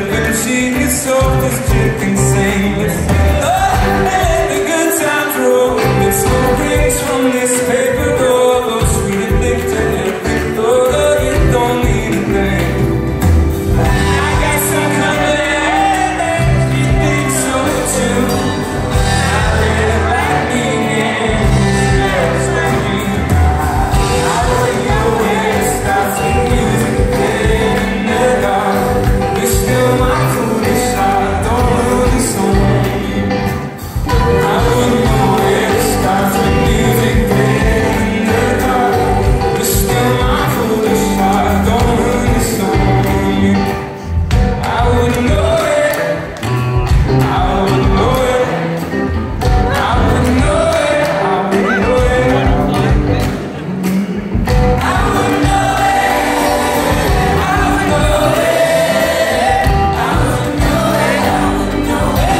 living cheap is soft as chicken sing. And the good times roll, and smoke rings from this paper door. Oh, sweet addicted, every thought of you don't mean a thing. I got some coming, you think so too. I live like me, yeah, it's like me. I want you when it starts with music in the dark. You're still my foolish heart, don't lose on me. I want you when it starts with music in the dark. You're still my foolish heart, don't lose on me. I wouldn't know it, I wouldn't know it, I wouldn't know it, I wouldn't know it, I wouldn't know it, I wouldn't know it, I wouldn't know it, I wouldn't know it.